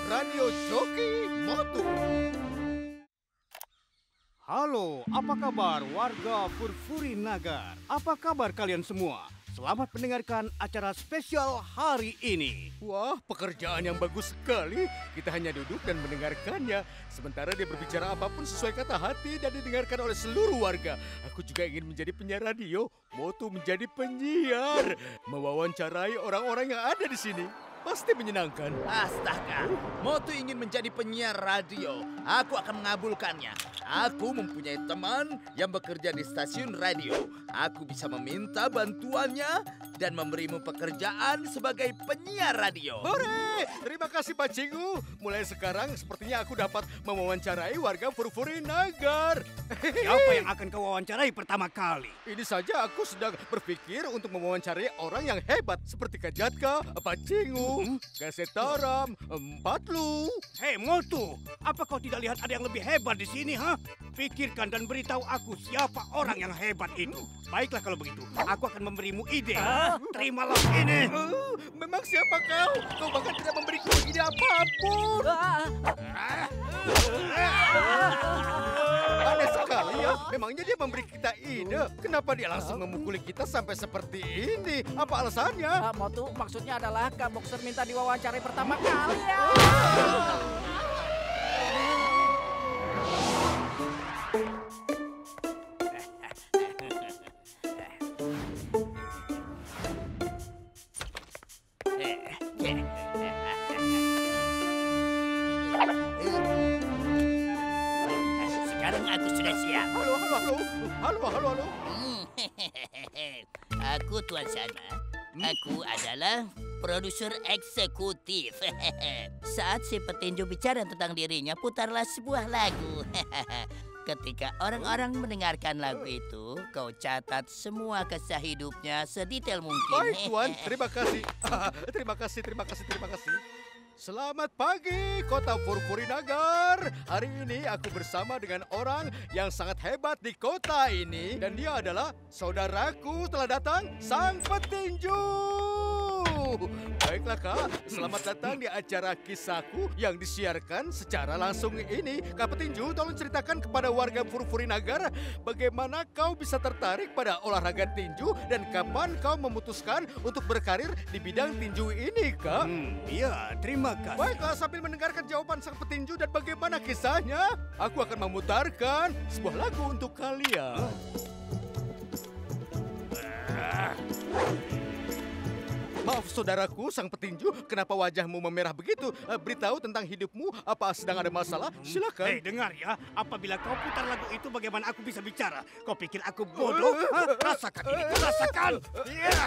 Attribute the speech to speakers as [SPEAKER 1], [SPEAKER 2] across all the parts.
[SPEAKER 1] Radio Joki Motu.
[SPEAKER 2] Halo, apa kabar warga Furfuri Nagar? Apa kabar kalian semua? Selamat mendengarkan acara spesial hari ini.
[SPEAKER 1] Wah, pekerjaan yang bagus sekali. Kita hanya duduk dan mendengarkannya. Sementara dia berbicara apapun sesuai kata hati dan didengarkan oleh seluruh warga. Aku juga ingin menjadi penyiar radio. Motu menjadi penyiar. Mewawancarai orang-orang yang ada di sini. Pasti menyenangkan.
[SPEAKER 3] Astaga, Motu ingin menjadi penyiar radio. Aku akan mengabulkannya. Aku mempunyai teman yang bekerja di stasiun radio. Aku bisa meminta bantuannya dan memberimu pekerjaan sebagai penyiar radio.
[SPEAKER 1] Hore! Terima kasih Pak Cingu. Mulai sekarang sepertinya aku dapat mewawancarai warga Furfuri Nagar.
[SPEAKER 2] Siapa yang akan kau wawancarai pertama kali?
[SPEAKER 1] Ini saja aku sedang berpikir untuk mewawancarai orang yang hebat seperti Kak Jatka, Pak Cingu, Kak Setaram, Patlu.
[SPEAKER 2] Hei Motu, apa kau tidak lihat ada yang lebih hebat di sini, ha? Pikirkan dan beritahu aku siapa orang yang hebat itu. Baiklah kalau begitu, aku akan memberimu ide. Terimalah ini.
[SPEAKER 1] Memang siapa kau? Kau bahkan tidak memberiku ide apapun. Aneh sekali ya. Memangnya dia memberi kita ide. Kenapa dia langsung memukuli kita sampai seperti ini? Apa alasannya?
[SPEAKER 4] Motu, maksudnya adalah Kak Boxer minta diwawancarai pertama kali ya.
[SPEAKER 3] Sekarang aku sudah siap.
[SPEAKER 1] Halo.
[SPEAKER 3] Aku Tuan Salma. Aku adalah produser eksekutif. Saat si petinju bicara tentang dirinya, putarlah sebuah lagu. Ketika orang-orang mendengarkan lagu itu, kau catat semua kisah hidupnya sedetail mungkin.
[SPEAKER 1] Baik Tuan, terima kasih. Terima kasih. Selamat pagi, Kota Furfuri Nagar. Hari ini aku bersama dengan orang yang sangat hebat di kota ini. Dan dia adalah saudaraku telah datang, Sang Petinju. Baiklah Kak, selamat datang di acara kisahku yang disiarkan secara langsung ini. Kak Petinju, tolong ceritakan kepada warga Furfuri Nagar bagaimana kau bisa tertarik pada olahraga tinju dan kapan kau memutuskan untuk berkarir di bidang tinju ini, Kak?
[SPEAKER 2] Iya, terima kasih.
[SPEAKER 1] Baiklah, sambil mendengarkan jawaban sang petinju dan bagaimana kisahnya, aku akan memutarkan sebuah lagu untuk kalian. Maaf saudaraku, sang petinju, kenapa wajahmu memerah begitu? Beritahu tentang hidupmu, apa sedang ada masalah? Silakan.
[SPEAKER 2] Hei, dengar ya. Apabila kau putar lagu itu, bagaimana aku bisa bicara? Kau pikir aku bodoh? Rasakan ini, rasakan. Iya.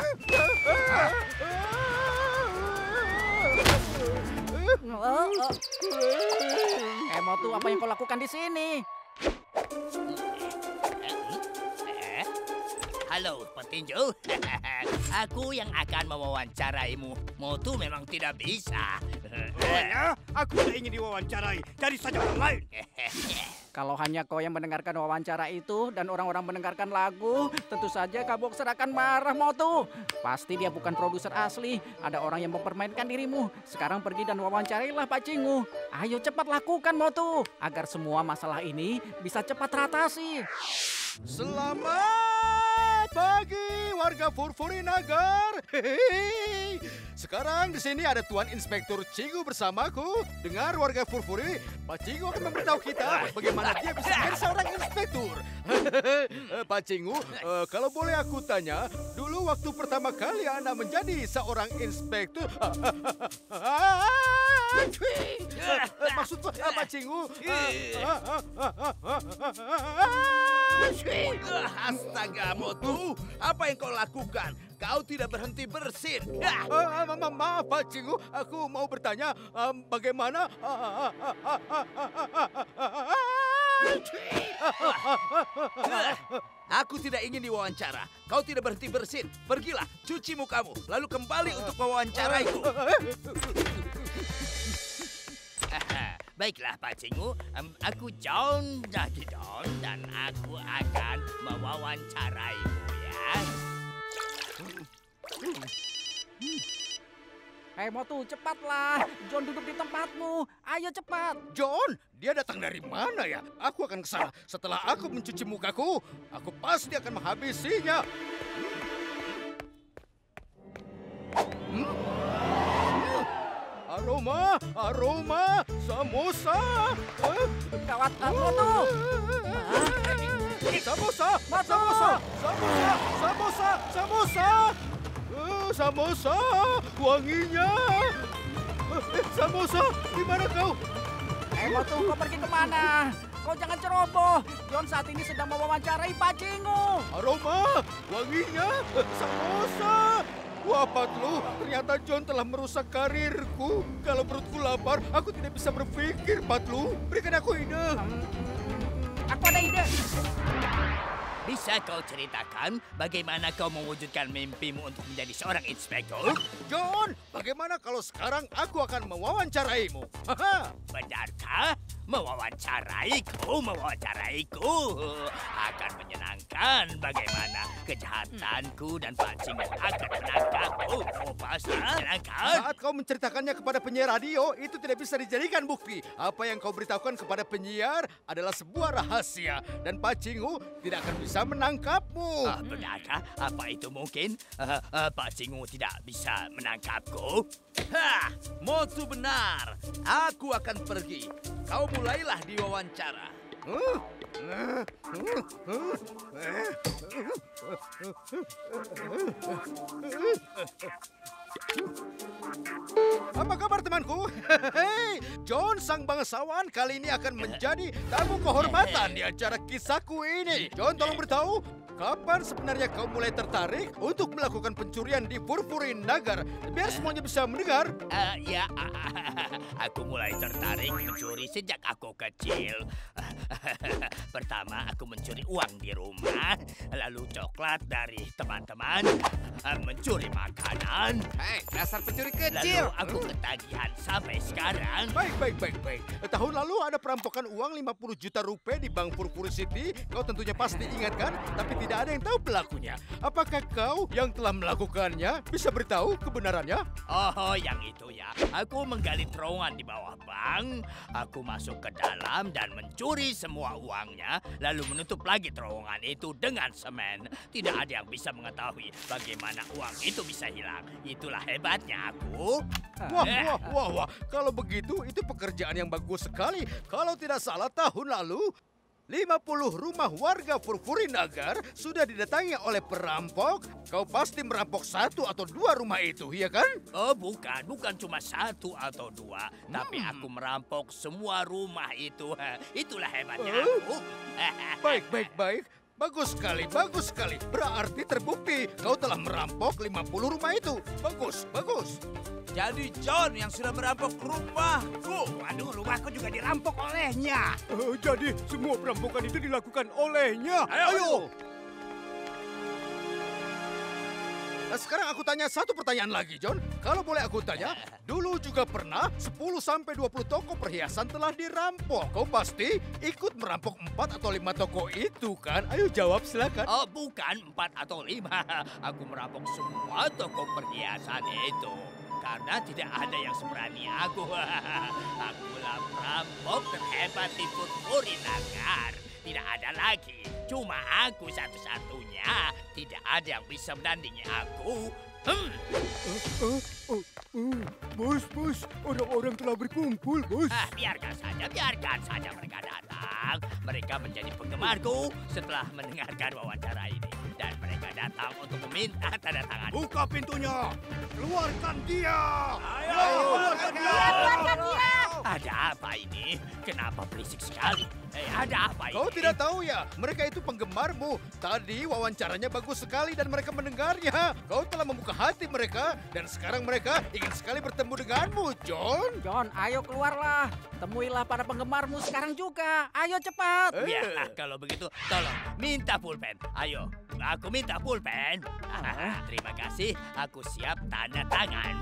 [SPEAKER 4] Motu, apa yang kau lakukan di sini?
[SPEAKER 3] Halo, petinju. Aku yang akan mewawancaraimu. Motu memang tidak bisa.
[SPEAKER 2] Ya, aku tidak ingin diwawancarai. Cari saja orang lain.
[SPEAKER 4] Kalau hanya kau yang mendengarkan wawancara itu dan orang-orang mendengarkan lagu, tentu saja Kak Boxer akan marah, Motu. Pasti dia bukan produser asli. Ada orang yang mempermainkan dirimu. Sekarang pergi dan wawancarailah Pak Cingu. Ayo cepat lakukan, Motu, agar semua masalah ini bisa cepat teratasi.
[SPEAKER 1] Selamat pagi warga Furfuri Nagar. Hehehe. Sekarang di sini ada Tuan Inspektur Cingu bersamaku. Dengar warga Furfuri, Pak Cingu akan memberitahu kita bagaimana dia bisa menjadi seorang inspektur. Pak Cingu, kalau boleh aku tanya, dulu waktu pertama kali Anda menjadi seorang inspektur, maksud Pak Cingu,
[SPEAKER 3] Astaga, Motu. Apa yang kau lakukan? Kau tidak berhenti bersin.
[SPEAKER 1] maaf Pak Cingu, aku mau bertanya bagaimana
[SPEAKER 3] Aku tidak ingin diwawancara. Kau tidak berhenti bersin. Pergilah, cuci mukamu, lalu kembali untuk mewawancaraiku. Baiklah Pak Cingu, aku John Dagidon dan aku akan mewawancaraimu ya.
[SPEAKER 4] Hei Motu, cepatlah. John duduk di tempatmu. Ayo cepat.
[SPEAKER 1] John, dia datang dari mana ya? Aku akan ke sana. Setelah aku mencuci mukaku, aku pasti akan menghabisinya. Aroma, samosa.
[SPEAKER 4] Gawat, Motu.
[SPEAKER 1] Samosa, wanginya. Samosa, di mana kau?
[SPEAKER 4] Hei Motu, kau pergi kemana? Kau jangan ceroboh. John saat ini sedang mewawancarai Pak Jingu.
[SPEAKER 1] Aroma, wanginya, samosa. Wah, Patlu, ternyata John telah merusak karirku. Kalau perutku lapar, aku tidak bisa berpikir, Patlu. Berikan aku ide.
[SPEAKER 4] Aku ada ide.
[SPEAKER 3] Bisa kau ceritakan bagaimana kau mewujudkan mimpimu untuk menjadi seorang inspektur?
[SPEAKER 1] John, bagaimana kalau sekarang aku akan mewawancaraimu? Haha.
[SPEAKER 3] Benarkah? Mewawancaraiku? Akan menyenangkan bagaimana kejahatanku dan Pak Jingu akan menangkapku. Oh, pasti menyenangkan.
[SPEAKER 1] Saat kau menceritakannya kepada penyiar radio, itu tidak bisa dijadikan bukti. Apa yang kau beritahukan kepada penyiar adalah sebuah rahasia. Dan Pak Jingu tidak akan bisa menangkapmu.
[SPEAKER 3] Benarkah? Apa itu mungkin? Pak Jingu tidak bisa menangkapku?
[SPEAKER 5] Hah, Motu benar. Aku akan pergi. Kau mulailah diwawancara.
[SPEAKER 1] Apa kabar temanku? Hei, John sang bangsawan kali ini akan menjadi tamu kehormatan di acara kisahku ini. John, tolong beritahu, kapan sebenarnya kau mulai tertarik untuk melakukan pencurian di Furfuri Nagar? Biar semuanya bisa mendengar.
[SPEAKER 3] Aku mulai tertarik mencuri sejak aku kecil. Pertama, aku mencuri uang di rumah, lalu coklat dari teman-teman, mencuri makanan.
[SPEAKER 5] Hei, dasar pencuri
[SPEAKER 3] Lalu
[SPEAKER 5] kecil.
[SPEAKER 3] aku ketagihan sampai sekarang.
[SPEAKER 1] Baik. Tahun lalu ada perampokan uang 50 juta rupiah di Bank Furfuri City. Kau tentunya pasti ingat kan? Tapi tidak ada yang tahu pelakunya. Apakah kau yang telah melakukannya? Bisa beritahu kebenarannya?
[SPEAKER 3] Oh, yang itu ya. Aku menggali terowongan di bawah bank. Aku masuk ke dalam dan mencuri semua uangnya, lalu menutup lagi terowongan itu dengan semen. Tidak ada yang bisa mengetahui bagaimana uang itu bisa hilang. Itulah hebatnya aku.
[SPEAKER 1] Wah. Kalau begitu, itu pekerjaan yang bagus sekali. Kalau tidak salah, tahun lalu 50 rumah warga Furfuri Nagar sudah didatangi oleh perampok. Kau pasti merampok 1 atau 2 rumah itu, iya kan?
[SPEAKER 3] Oh, bukan cuma 1 atau 2, tapi aku merampok semua rumah itu. Itulah hebatnya aku.
[SPEAKER 1] Baik. Bagus sekali. Berarti terbukti kau telah merampok 50 rumah itu. Bagus.
[SPEAKER 5] Jadi John yang sudah merampok rumahku.
[SPEAKER 2] Waduh, rumahku juga dirampok olehnya. Jadi semua perampokan itu dilakukan olehnya.
[SPEAKER 1] Ayo. Nah, sekarang aku tanya satu pertanyaan lagi, John. Kalau boleh aku tanya, dulu juga pernah 10-20 toko perhiasan telah dirampok. Kau pasti ikut merampok 4 atau 5 toko itu kan? Ayo jawab silakan.
[SPEAKER 3] Oh, bukan 4 atau 5. Aku merampok semua toko perhiasan itu. Karena tidak ada yang seberani aku. Akulah perampok terhebat di Furfuri Nagar. Tidak ada lagi. Cuma aku satu-satunya. Tidak ada yang bisa menandingi aku.
[SPEAKER 2] Bos, orang-orang telah berkumpul, bos.
[SPEAKER 3] Biarkan saja mereka datang. Mereka menjadi penggemarku setelah mendengarkan wawancara ini. Dan mereka datang untuk meminta tanda tangan.
[SPEAKER 2] Buka pintunya. Keluarkan dia.
[SPEAKER 5] Ayo, keluarkan dia.
[SPEAKER 3] Ada apa ini? Kenapa berisik sekali? Ada apa ini?
[SPEAKER 1] Kau tidak tahu ya, mereka itu penggemarmu. Tadi wawancaranya bagus sekali dan mereka mendengarnya. Kau telah membuka hati mereka dan sekarang mereka ingin sekali bertemu denganmu, John.
[SPEAKER 4] John, ayo keluarlah. Temuilah para penggemarmu sekarang juga. Ayo cepat.
[SPEAKER 3] Ya, kalau begitu tolong minta pulpen. Ayo, aku minta pulpen. Terima kasih, aku siap tanda tangan.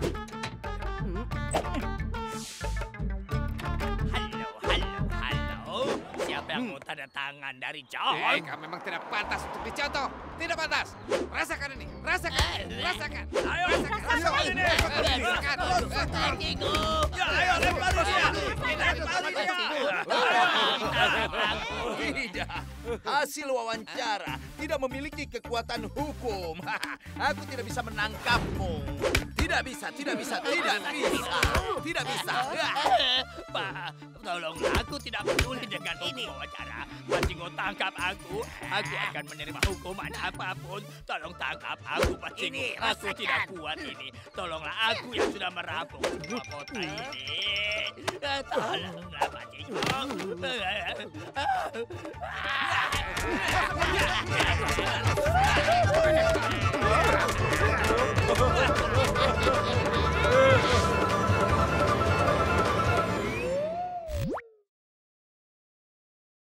[SPEAKER 3] Halo. Siapa yang mau tanda tangan dari John?
[SPEAKER 5] Kau memang tidak pantas untuk dicontoh. Tidak pantas. Rasakan ini. Rasakan.
[SPEAKER 3] Ayo,
[SPEAKER 5] Rasakan ini.
[SPEAKER 3] Pak Cigu.
[SPEAKER 5] Ya, ayo lempari dia. Lempari dia. Tidak. Hasil wawancara tidak memiliki kekuatan hukum. Aku tidak bisa menangkapmu. Tidak bisa.
[SPEAKER 3] Pak, tolonglah, aku tidak peduli dengan ini wawancara. Pak Cigu tangkap aku akan menerima hukuman apapun. Tolong tangkap aku, Pak Cigu. Aku tidak kuat ini. Tolonglah, aku yang sudah merampok semua kota ini. Tolonglah, Pak Cigu.